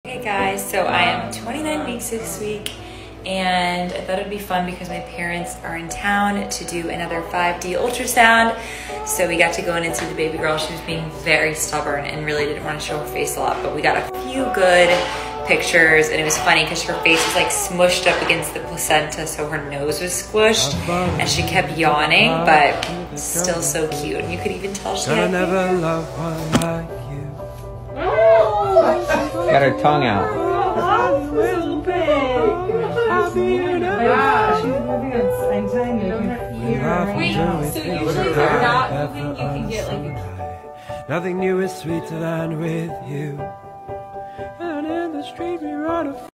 Hey guys, so I am 29 weeks this week and I thought it'd be fun because my parents are in town to do another 5D ultrasound. So we got to go in and see the baby girl. She was being very stubborn and really didn't want to show her face a lot, but we got a few good pictures and it was funny because her face was like smushed up against the placenta, so her nose was squished and she kept yawning, but still so cute. You could even tell she had Got her tongue out. Oh, little big. Yeah, she's moving on tiny. Wait, so usually if you're not moving, you can get like Nothing new is sweeter than with you. And in the street we run a